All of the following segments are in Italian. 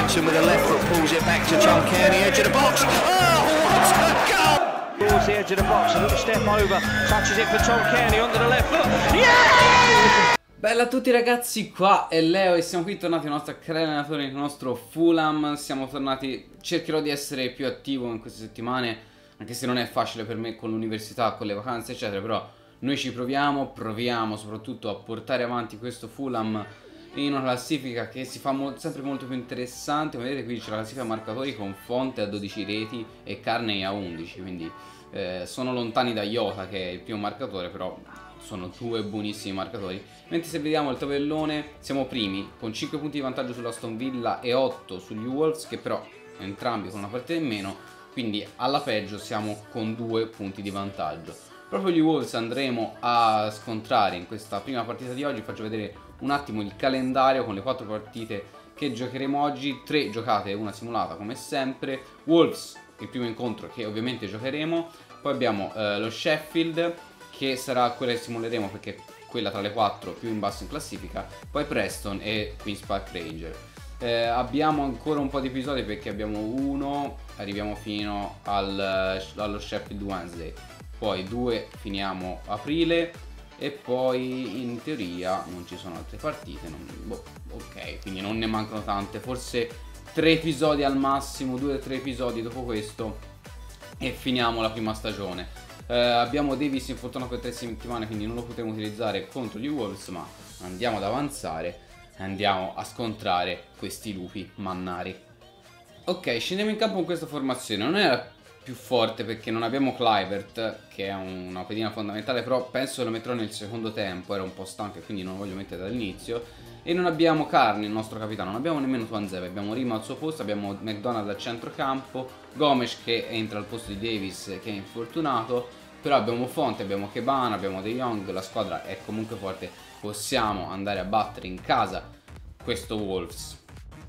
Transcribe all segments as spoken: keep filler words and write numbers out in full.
Jackson with a left foot pulls it back to John Kearney, edge of the box. Oh, what a goal! Towards the edge of the box, a little step over, touches it for Tom Kearney under the left foot. Yeah! Bella a tutti ragazzi, qua è Leo e siamo qui tornati al nostro canale allenatore, nel nostro Fulham. Siamo tornati, cercherò di essere più attivo in queste settimane, anche se non è facile per me con l'università, con le vacanze eccetera, però noi ci proviamo, proviamo soprattutto a portare avanti questo Fulham in una classifica che si fa mo sempre molto più interessante. Come vedete qui c'è la classifica marcatori con Fonte a dodici reti e Carney a undici, quindi eh, sono lontani da Jota che è il primo marcatore, però sono due buonissimi marcatori. Mentre se vediamo il tabellone siamo primi con cinque punti di vantaggio sull'Aston Villa e otto sugli Wolves, che però entrambi con una partita in meno, quindi alla peggio siamo con due punti di vantaggio. Proprio gli Wolves andremo a scontrare in questa prima partita di oggi. Faccio vedere un attimo il calendario con le quattro partite che giocheremo oggi, tre giocate e una simulata come sempre. Wolves, il primo incontro che ovviamente giocheremo, poi abbiamo eh, lo Sheffield, che sarà quella che simuleremo perché è quella tra le quattro più in basso in classifica, poi Preston e Queen's Park Ranger. Eh, abbiamo ancora un po' di episodi perché abbiamo uno, arriviamo fino al, allo Sheffield Wednesday, poi due finiamo aprile e poi in teoria non ci sono altre partite, non, boh, ok, quindi non ne mancano tante, forse tre episodi al massimo, due o tre episodi dopo questo e finiamo la prima stagione. Uh, abbiamo Davis infortunato per tre settimane, quindi non lo potremo utilizzare contro gli Wolves, ma andiamo ad avanzare e andiamo a scontrare questi lupi mannari. Ok, scendiamo in campo con questa formazione. Non è la più forte perché non abbiamo Kluivert, che è una pedina fondamentale, però penso che lo metterò nel secondo tempo, era un po' stanco e quindi non lo voglio mettere dall'inizio. E non abbiamo Carney, il nostro capitano, non abbiamo nemmeno Tuanzebe, abbiamo Rima al suo posto, abbiamo McDonald al centrocampo, Gomes che entra al posto di Davis che è infortunato, però abbiamo Fonte, abbiamo Kebana, abbiamo De Jong, la squadra è comunque forte, possiamo andare a battere in casa questo Wolves.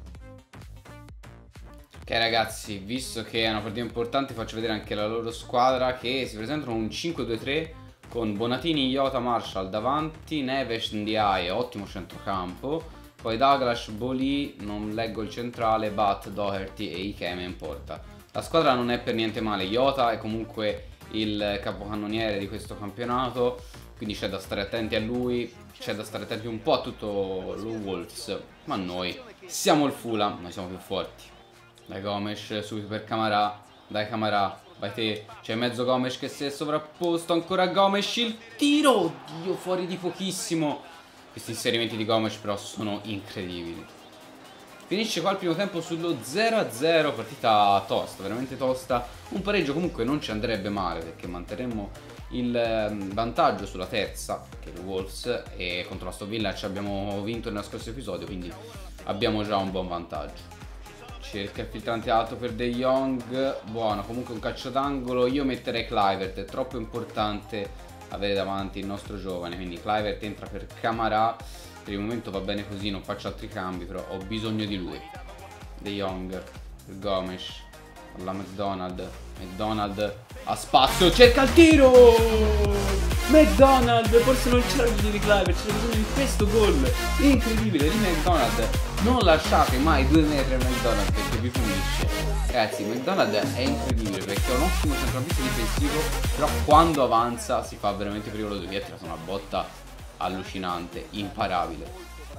Ok ragazzi, visto che è una partita importante faccio vedere anche la loro squadra, che si presentano un cinque due tre con Bonatini, Jota, Marshall davanti, Neves, Ndiaye, ottimo centrocampo, poi Douglas, Boli, non leggo il centrale, Bat, Doherty e Ikeme in porta. La squadra non è per niente male, Jota è comunque il capocannoniere di questo campionato, quindi c'è da stare attenti a lui, c'è da stare attenti un po' a tutto lo Wolves, ma noi siamo il Fulham, noi siamo più forti. Dai Gomes, subito per Camarà, dai Camarà, vai te, c'è mezzo Gomes che si è sovrapposto, ancora Gomes, il tiro, oddio, fuori di pochissimo. Questi inserimenti di Gomes però sono incredibili. Finisce qua il primo tempo sullo zero a zero, partita tosta, veramente tosta. Un pareggio comunque non ci andrebbe male perché manterremo il vantaggio sulla terza, che è il Wolves, e contro la Aston Villa ci abbiamo vinto nello scorso episodio, quindi abbiamo già un buon vantaggio. Cerca il filtrante alto per De Jong, buono, comunque un calcio d'angolo. Io metterei Kluivert, è troppo importante avere davanti il nostro giovane, quindi Kluivert entra per Camarà. Per il momento va bene così, non faccio altri cambi, però ho bisogno di lui. De Jong, Gomes, alla McDonald, McDonald ha spazio, cerca il tiro! McDonald, forse non c'era bisogno di Kluivert, c'era bisogno di questo gol incredibile di McDonald. Non lasciate mai due metri a McDonald perché vi punisce. Ragazzi, McDonald è incredibile perché è un ottimo centrocampista difensivo, però quando avanza si fa veramente pericoloso. Lui ha tirato una botta allucinante, imparabile.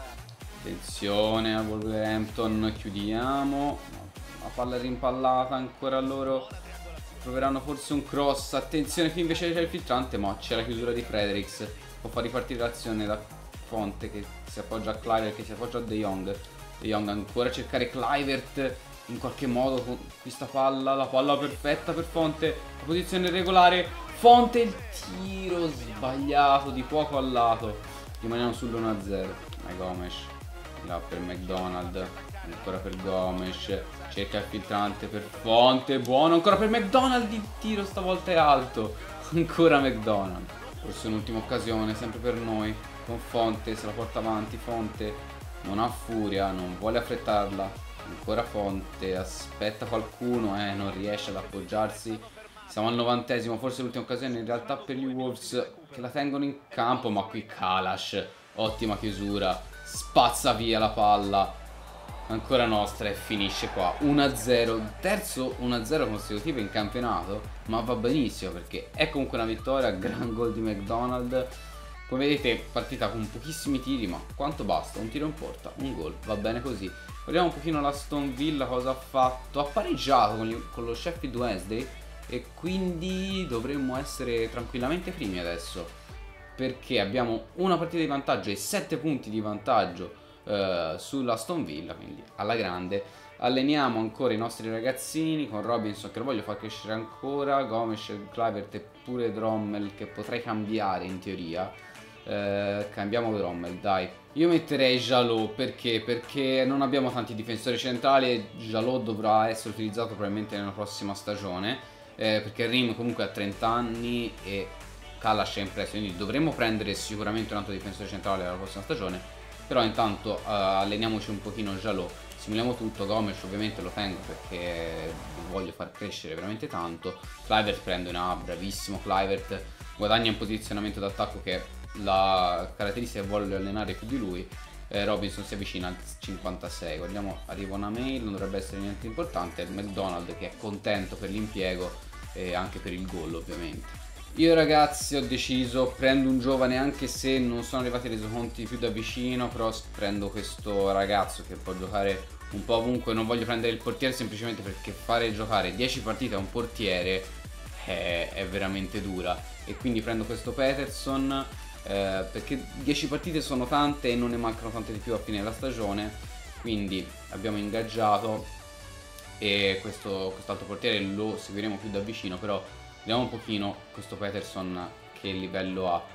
Attenzione a Wolverhampton, chiudiamo. La palla è rimpallata, ancora loro proveranno forse un cross. Attenzione, qui invece c'è il filtrante, ma c'è la chiusura di Fredericks, può far ripartire l'azione da Fonte che si appoggia a Kluivert, che si appoggia a De Jong. De Jong ancora a cercare Kluivert in qualche modo con questa palla, la palla perfetta per Fonte, la posizione regolare, Fonte, il tiro sbagliato di poco al lato, rimaniamo sull'uno a zero. Dai Gomes, là per McDonald, ancora per Gomes, cerca il filtrante per Fonte, buono, ancora per McDonald, il tiro stavolta è alto, ancora McDonald. Forse un'ultima occasione sempre per noi, con Fonte, se la porta avanti, Fonte non ha furia, non vuole affrettarla, ancora Fonte, aspetta qualcuno, eh, non riesce ad appoggiarsi. Siamo al novantesimo, forse l'ultima occasione in realtà per gli Wolves che la tengono in campo, ma qui Kalash, ottima chiusura, spazza via la palla. ancora nostra e finisce qua uno a zero, terzo uno a zero consecutivo in campionato, ma va benissimo perché è comunque una vittoria, gran gol di McDonald. Come vedete partita con pochissimi tiri, ma quanto basta, un tiro in porta, un gol, va bene così. Vediamo un pochino l'Aston Villa cosa ha fatto, ha pareggiato con, gli, con lo Sheffield Wednesday e quindi dovremmo essere tranquillamente primi adesso, perché abbiamo una partita di vantaggio e sette punti di vantaggio Uh, sull'Aston Villa, quindi alla grande. Alleniamo ancora i nostri ragazzini con Robinson che lo voglio far crescere ancora, Gomes, Kluivert e pure Drommel che potrei cambiare in teoria. Uh, cambiamo Drommel, dai. Io metterei Jalot perché? Perché non abbiamo tanti difensori centrali e Jalot dovrà essere utilizzato probabilmente nella prossima stagione, eh, perché Rim comunque ha trenta anni e Kalash è impresso, quindi dovremmo prendere sicuramente un altro difensore centrale nella prossima stagione. Però intanto uh, alleniamoci un pochino Jalot, simuliamo tutto. Gomes ovviamente lo tengo perché lo voglio far crescere veramente tanto. Kluivert prende una, bravissimo Kluivert, guadagna in posizionamento d'attacco che è la caratteristica che vuole allenare più di lui. eh, Robinson si avvicina al cinquantasei, guardiamo, arriva una mail, non dovrebbe essere niente importante. McDonald che è contento per l'impiego e anche per il gol ovviamente. Io ragazzi ho deciso, prendo un giovane anche se non sono arrivati ai resoconti più da vicino, però prendo questo ragazzo che può giocare un po' ovunque. Non voglio prendere il portiere semplicemente perché fare giocare dieci partite a un portiere è, è veramente dura, e quindi prendo questo Peterson eh, perché dieci partite sono tante e non ne mancano tante di più a fine della stagione, quindi abbiamo ingaggiato e questo quest'altro portiere lo seguiremo più da vicino. Però vediamo un pochino questo Peterson che livello ha,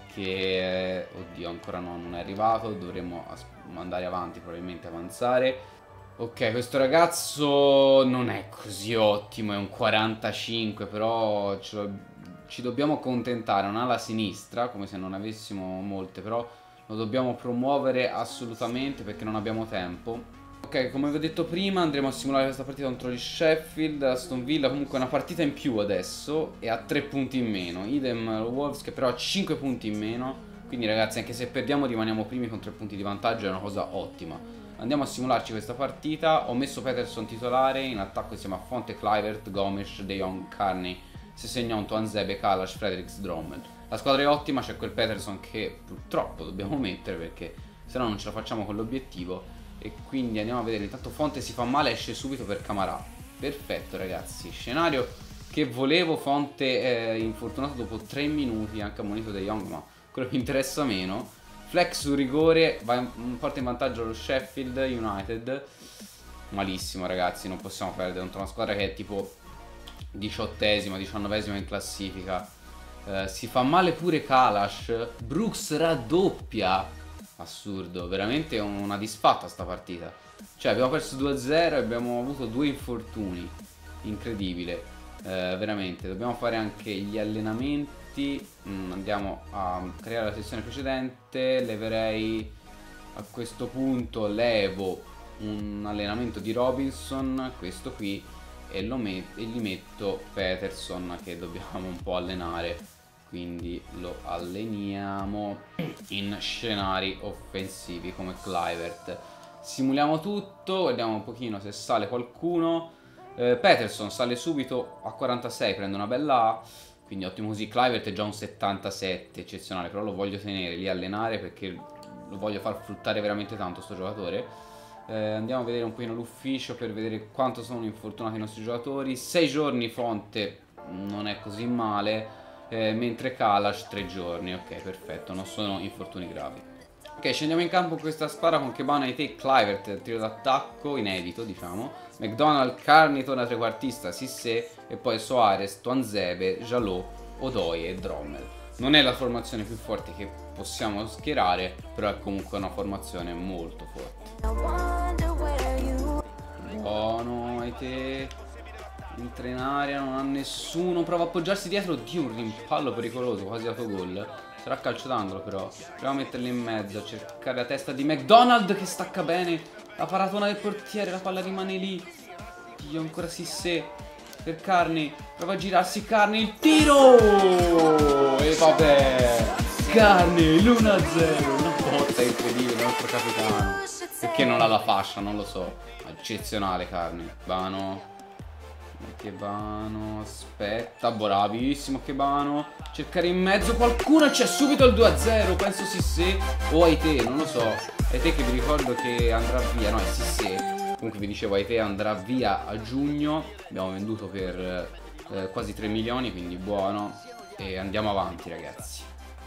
perché oddio ancora no, non è arrivato, dovremmo andare avanti, probabilmente avanzare. Ok, questo ragazzo non è così ottimo, è un quarantacinque, però ce lo, ci dobbiamo accontentare. Non ha la sinistra, come se non avessimo molte, però lo dobbiamo promuovere assolutamente perché non abbiamo tempo. Ok, come vi ho detto prima andremo a simulare questa partita contro il Sheffield. Aston Villa comunque ha una partita in più adesso e ha tre punti in meno, idem Wolves che però ha cinque punti in meno, quindi ragazzi anche se perdiamo rimaniamo primi con tre punti di vantaggio, è una cosa ottima. Andiamo a simularci questa partita. Ho messo Peterson titolare, in attacco insieme a Fonte, Kluivert, Gomes, De Jong, Carney, Sessegnon, Tuanzebe, Kalash, Fredericks, Drommel. La squadra è ottima, c'è quel Peterson che purtroppo dobbiamo mettere perché se no non ce la facciamo con l'obiettivo. E quindi andiamo a vedere. Intanto Fonte si fa male, esce subito per Camarà. Perfetto ragazzi, scenario che volevo. Fonte è infortunato dopo tre minuti, anche ammonito De Jong, ma quello mi interessa meno. Flex su rigore, va in, porta in vantaggio lo Sheffield United. Malissimo ragazzi, non possiamo perdere contro una squadra che è tipo diciottesima, diciannovesima in classifica. eh, Si fa male pure Kalash. Brooks raddoppia. Assurdo, veramente una disfatta sta partita. Cioè abbiamo perso due a zero e abbiamo avuto due infortuni. Incredibile, eh, veramente. Dobbiamo fare anche gli allenamenti. mm, Andiamo a creare la sessione precedente. Leverei a questo punto, levo un allenamento di Robinson, questo qui, e, lo met e gli metto Peterson che dobbiamo un po' allenare. Quindi lo alleniamo in scenari offensivi come Kluivert. Simuliamo tutto, vediamo un pochino se sale qualcuno. eh, Peterson sale subito a quarantasei, prende una bella A, quindi ottimo così. Kluivert è già un settantasette, eccezionale, però lo voglio tenere lì, allenare, perché lo voglio far fruttare veramente tanto sto giocatore. eh, Andiamo a vedere un pochino l'ufficio per vedere quanto sono infortunati i nostri giocatori. sei giorni Fonte, non è così male. Eh, mentre Kalash tre giorni, ok perfetto, non sono infortuni gravi. Ok, scendiamo in campo con questa squadra con Kebano e Kluivert, tiro d'attacco, inedito diciamo. McDonald, Carney torna trequartista, Sissé, e poi Soares, Tuanzebe, Jalot, Odoi e Drommel. Non è la formazione più forte che possiamo schierare, però è comunque una formazione molto forte. Buono, e te... entra in area, non ha nessuno, prova a appoggiarsi dietro. Oddio, un rimpallo pericoloso, quasi autogol. Sarà calcio d'angolo però. Proviamo a metterlo in mezzo, a cercare la testa di McDonald che stacca bene. La paratona del portiere, la palla rimane lì. Dio, ancora Sissé per Carney. Prova a girarsi Carney, il tiro! E vabbè, Carney, l'uno a zero. Una botta incredibile, il nostro capitano. Perché non ha la fascia, non lo so. Eccezionale Carni. Bano. Chebano, aspetta, bravissimo Chebano. Cercare in mezzo qualcuno e c'è subito il due a zero. Penso Sissé o Aite, non lo so. Aite che vi ricordo che andrà via, no è Sissé. Comunque vi dicevo, Aite andrà via a giugno. Abbiamo venduto per eh, quasi tre milioni, quindi buono. E andiamo avanti ragazzi.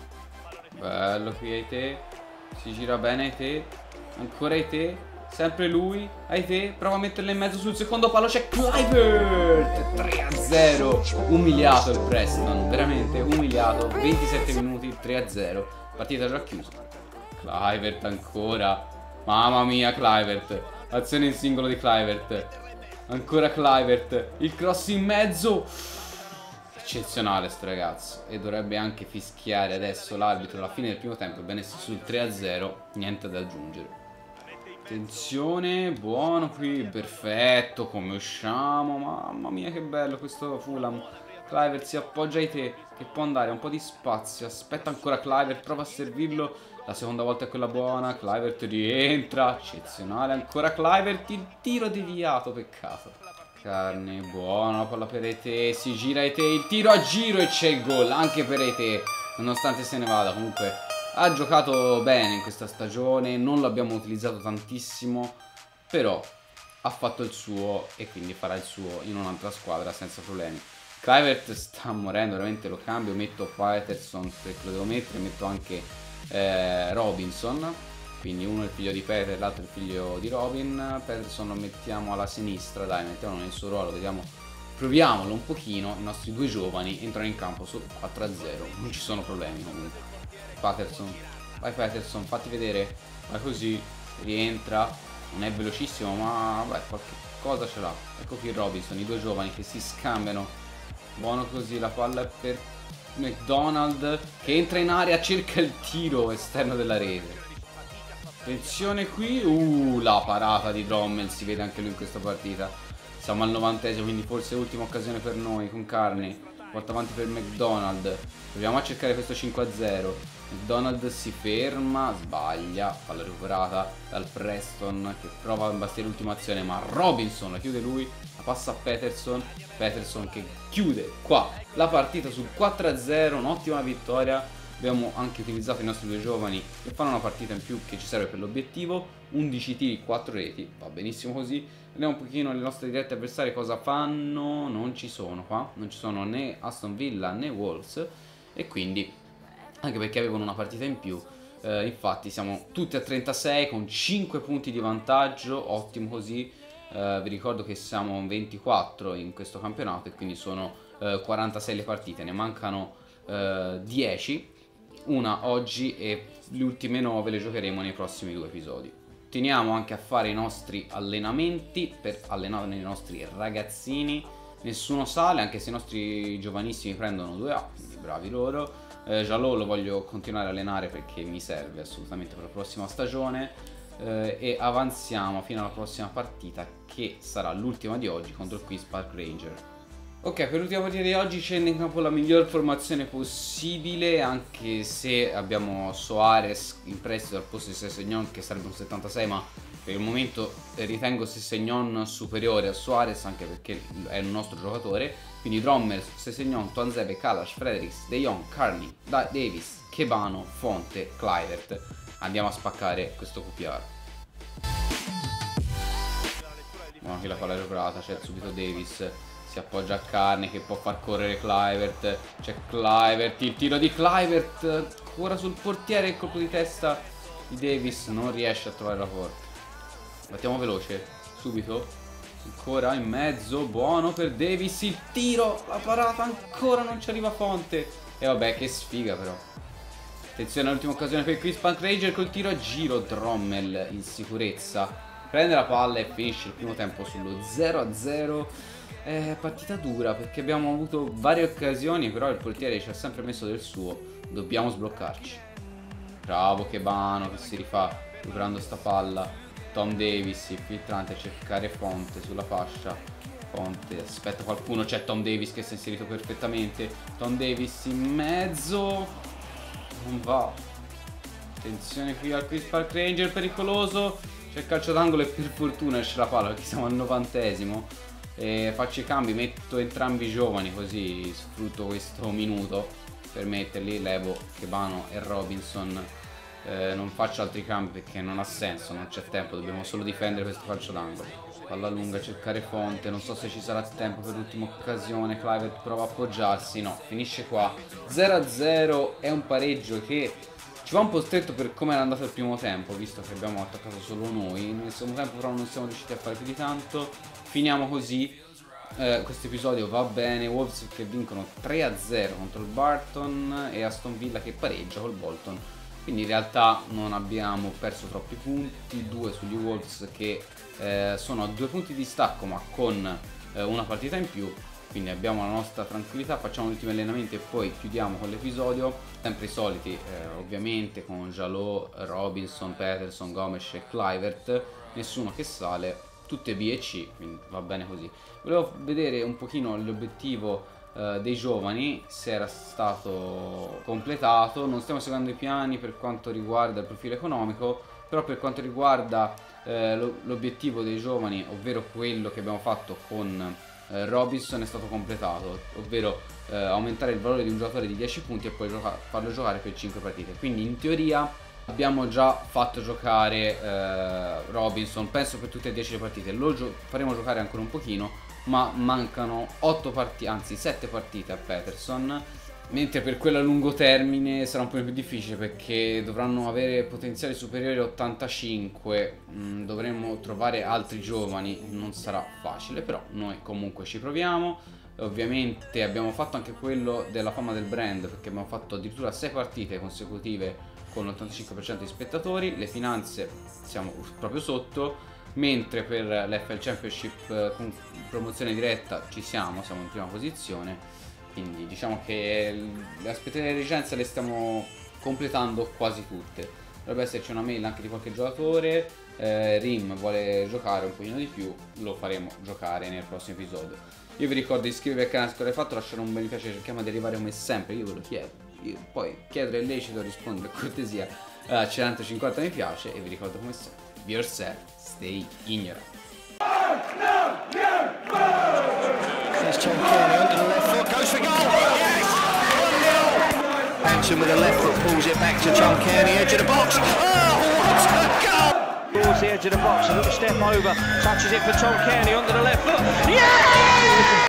Bello qui Aite. Si gira bene Aite. Ancora Aite. Sempre lui, Aite, prova a metterla in mezzo sul secondo palo, c'è Kluivert, tre a zero, umiliato il Preston, veramente umiliato, ventisette minuti, tre a zero, partita già chiusa. Kluivert ancora, mamma mia Kluivert, azione in singolo di Kluivert, ancora Kluivert, il cross in mezzo, eccezionale sto ragazzo, e dovrebbe anche fischiare adesso l'arbitro alla fine del primo tempo, ebbene sul tre a zero, niente da aggiungere. Attenzione, buono qui, perfetto, come usciamo, mamma mia che bello questo Fulham. Kluivert si appoggia ai te, che può andare, un po' di spazio, aspetta ancora Kluivert, prova a servirlo, la seconda volta è quella buona, Kluivert rientra, eccezionale, ancora Kluivert, il tiro deviato, peccato. Carne, buona, palla per Ete, si gira Ete, il tiro a giro e c'è il gol, anche per Ete, nonostante se ne vada, comunque... Ha giocato bene in questa stagione, non l'abbiamo utilizzato tantissimo, però ha fatto il suo e quindi farà il suo in un'altra squadra senza problemi. Kluivert sta morendo, veramente lo cambio, metto Peterson perché lo devo mettere, metto anche eh, Robinson, quindi uno è il figlio di Peter, l'altro è il figlio di Robin. Peterson lo mettiamo alla sinistra, dai, mettiamolo nel suo ruolo, vediamo, proviamolo un pochino, i nostri due giovani entrano in campo su quattro a zero, non ci sono problemi comunque. Peterson, vai Peterson, fatti vedere, vai così, rientra, non è velocissimo ma beh, qualche cosa ce l'ha. Ecco qui Robinson, i due giovani che si scambiano, buono così, la palla è per McDonald che entra in area, cerca il tiro esterno della rete. Attenzione qui, uh, la parata di Drommel, si vede anche lui in questa partita. Siamo al novantesimo, quindi forse ultima occasione per noi con Carney, porta avanti per McDonald, proviamo a cercare questo cinque a zero. McDonald si ferma, sbaglia, palla recuperata dal Preston che prova a imbastire l'ultima azione, ma Robinson la chiude lui, la passa a Peterson, Peterson che chiude qua la partita sul quattro a zero, un'ottima vittoria. Abbiamo anche utilizzato i nostri due giovani che fanno una partita in più che ci serve per l'obiettivo, undici tiri, quattro reti, va benissimo così. Vediamo un pochino le nostre dirette avversarie cosa fanno, non ci sono qua, non ci sono né Aston Villa né Wolves e quindi... anche perché avevano una partita in più, eh, infatti siamo tutti a trentasei con cinque punti di vantaggio, ottimo così. Eh, vi ricordo che siamo ventiquattro in questo campionato e quindi sono eh, quarantasei le partite, ne mancano eh, dieci, una oggi e le ultime nove le giocheremo nei prossimi due episodi. Teniamo anche a fare i nostri allenamenti per allenare i nostri ragazzini, nessuno sale anche se i nostri giovanissimi prendono due A, quindi bravi loro. Eh, Jalot lo voglio continuare a allenare perché mi serve assolutamente per la prossima stagione, eh, e avanziamo fino alla prossima partita che sarà l'ultima di oggi contro il Queen's Park Rangers. Ok, per l'ultima partita di oggi scende in campo la miglior formazione possibile, anche se abbiamo Soares in prestito al posto di Sessegnon che sarebbe un settantasei, ma per il momento ritengo Sessegnon superiore a Soares anche perché è un nostro giocatore. Quindi Drommel, Sessegnon, Tuanzebe, Kalash, Fredericks, De Jong, Carney, da Davis, Chebano, Fonte, Kluivert. Andiamo a spaccare questo Q P R. Buona che la palla è recuperata, c'è subito Davis. Si appoggia a Carney che può far correre Kluivert. C'è Kluivert, il tiro di Kluivert. Ancora sul portiere, il colpo di testa di Davis. Non riesce a trovare la porta. Battiamo veloce, subito. Ancora in mezzo, buono per Davis, il tiro, la parata, ancora non ci arriva Fonte. E vabbè, che sfiga però. Attenzione all'ultima occasione per Queen's Park Rangers col tiro a giro, Drommel in sicurezza. Prende la palla e finisce il primo tempo sullo zero a zero. È partita dura perché abbiamo avuto varie occasioni, però il portiere ci ha sempre messo del suo. Dobbiamo sbloccarci. Bravo Chebano che si rifà recuperando sta palla. Tom Davis, il filtrante, a cercare Fonte sulla fascia. Fonte, aspetta qualcuno, c'è Tom Davis che si è inserito perfettamente. Tom Davis in mezzo. Non va. Attenzione qui al Queen's Park Ranger, pericoloso. c'è il calcio d'angolo e per fortuna esce la palla perché siamo al novantesimo. E faccio i cambi, metto entrambi i giovani così sfrutto questo minuto per metterli, levo Chebano e Robinson. Eh, non faccio altri cambi perché non ha senso, non c'è tempo, dobbiamo solo difendere questo calcio d'angolo. Palla lunga, cercare Fonte, non so se ci sarà tempo per l'ultima occasione. Kluivert prova a appoggiarsi, no, finisce qua. zero a zero, è un pareggio che ci va un po' stretto per come era andato il primo tempo, visto che abbiamo attaccato solo noi. Nel secondo tempo però non siamo riusciti a fare più di tanto. Finiamo così. Eh, questo episodio va bene. Wolves che vincono tre a zero contro il Barton e Aston Villa che pareggia col Bolton. Quindi in realtà non abbiamo perso troppi punti, due sugli Wolves che eh, sono a due punti di stacco ma con eh, una partita in più. Quindi abbiamo la nostra tranquillità, facciamo gli ultimi allenamenti e poi chiudiamo con l'episodio. Sempre i soliti eh, ovviamente con Jalot, Robinson, Peterson, Gomes e Kluivert. Nessuno che sale, tutte B e C, quindi va bene così. Volevo vedere un pochino l'obiettivo Uh, dei giovani, se era stato completato. Non stiamo seguendo i piani per quanto riguarda il profilo economico, però per quanto riguarda uh, l'obiettivo dei giovani, ovvero quello che abbiamo fatto con uh, Robinson, è stato completato, ovvero uh, aumentare il valore di un giocatore di dieci punti e poi gioca farlo giocare per cinque partite. Quindi in teoria abbiamo già fatto giocare uh, Robinson, penso per tutte e dieci le partite. Lo gio faremo giocare ancora un pochino, ma mancano otto partite, anzi sette partite a Peterson, mentre per quella a lungo termine sarà un po' più difficile perché dovranno avere potenziali superiori a ottantacinque. mm, dovremmo trovare altri giovani, non sarà facile, però noi comunque ci proviamo. Ovviamente abbiamo fatto anche quello della fama del brand perché abbiamo fatto addirittura sei partite consecutive con l'ottantacinque per cento di spettatori. Le finanze siamo proprio sotto, mentre per l'F L Championship con promozione diretta ci siamo, siamo in prima posizione. Quindi diciamo che le aspettative di licenza le stiamo completando quasi tutte. Dovrebbe esserci una mail anche di qualche giocatore. eh, Rim vuole giocare un pochino di più, lo faremo giocare nel prossimo episodio. Io vi ricordo di iscrivervi al canale se l'avete fatto, lasciare un bel mi piace, cerchiamo di arrivare come sempre, io ve lo chiedo. Io, poi chiedere è lecito, rispondere per cortesia a centocinquanta mi piace. E vi ricordo come sempre, be yourself, stay ignorant. There's Tom Kearney under the left foot, goes for goal. Yes! one nil. Hanson with the left foot pulls it back to Tom Kearney, edge of the box. Oh, what a goal! Towards the edge of the box, a little step over, touches it for Tom Kearney under the left foot. Yes!